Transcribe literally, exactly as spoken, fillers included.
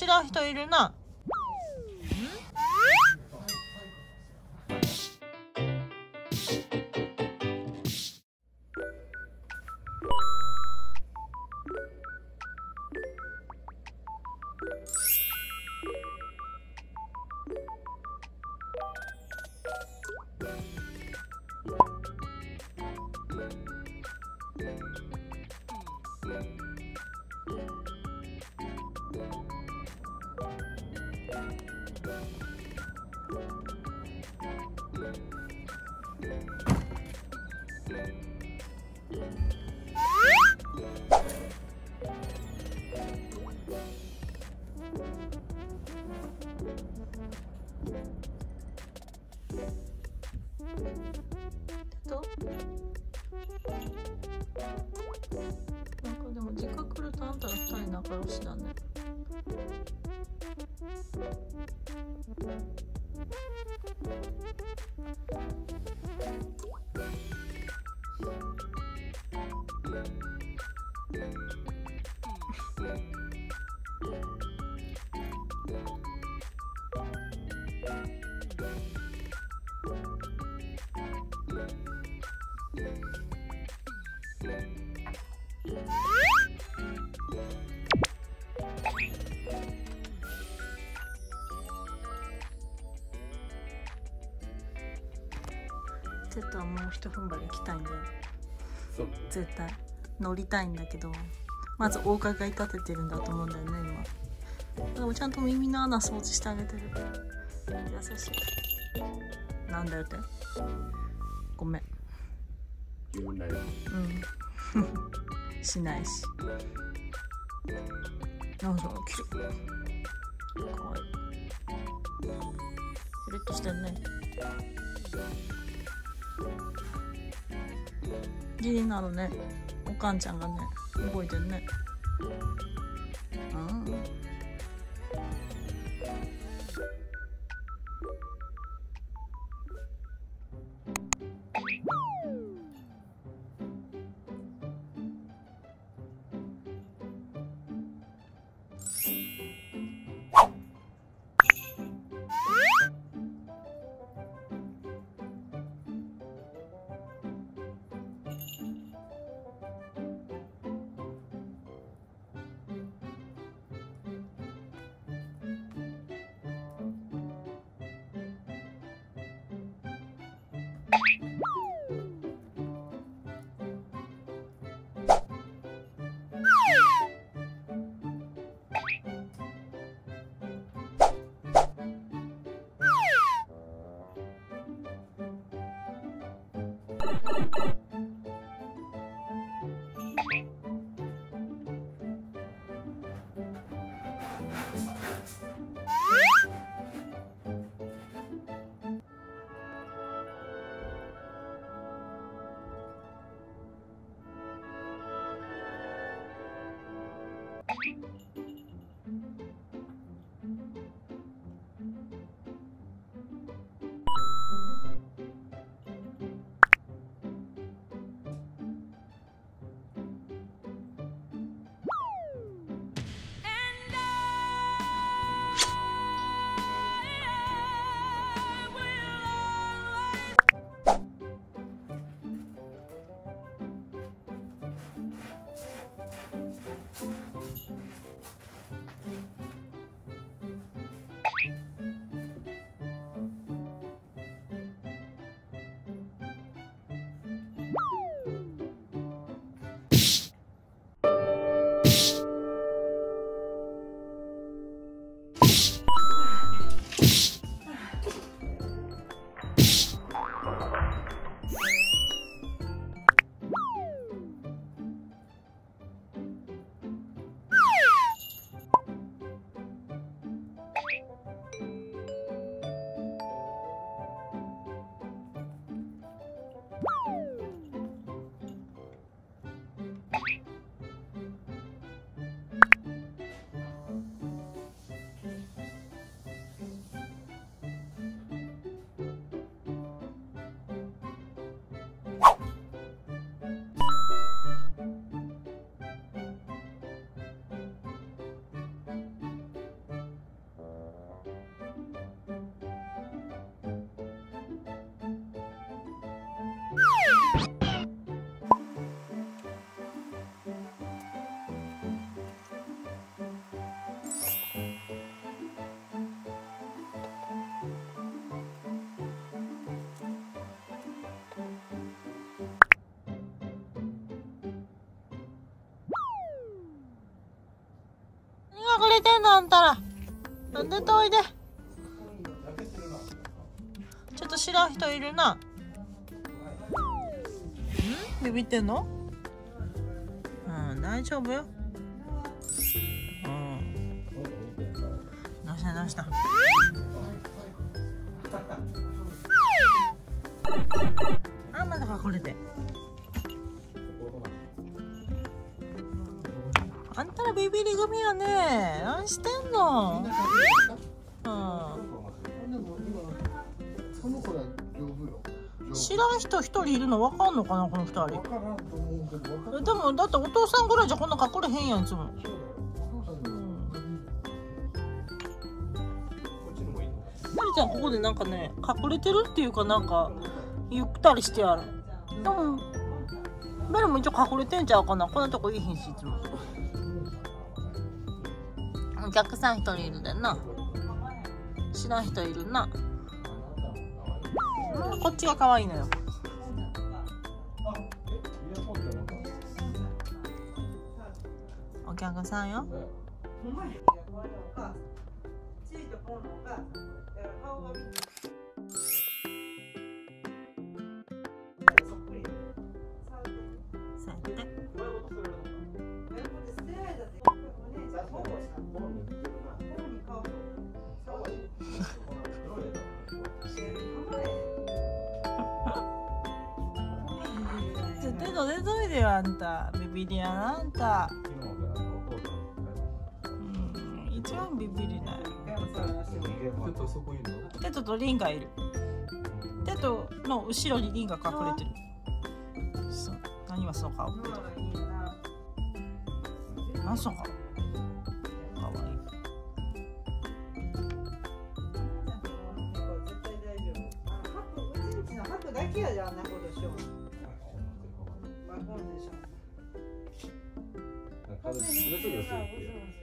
知らん人いるな。となんかでも実家来るとあんたら二人仲良しだね。ちょっとはもう一踏ん張り行きたいんだよ。 そう絶対乗りたいんだけど、まずお伺い立ててるんだと思うんだよね今。でもちゃんと耳の穴掃除してあげてる。優しい。なんだよって。ごめん。 自分だよ。 うんしないし。なんかキルかわいい。キリッとしてんね。気になるね。おかんちゃんがね動いてるね。うんんたら。出ておいで。ちょっと知らん人いるな。ん？ビビってんの？うん、大丈夫よ。うん。どうしたどうした。あ、まだ隠れて。あんたらビビり組やね。何してんの？うん。知らん人一人いるの分かんのかなこの二人。でもだってお父さんぐらいじゃこんな隠れへんやんいつも。マリちゃんここでなんかね隠れてるっていうかなんかゆったりしてある。でもベルも一応隠れてんちゃうかな。こんなとこいいひんしいつも。お客さん一人いるでな。知らん人いるな。うん、こっちが可愛いのよ。お客さんよ。手と出といでよあんた。ビビりやなあんた。うん、一番ビビりない。テトとリンがいる。テトの後ろにリンが隠れてる。そう、何はその顔。何その顔。かわいい。だけやじゃんなことしよう。バコンでしょ。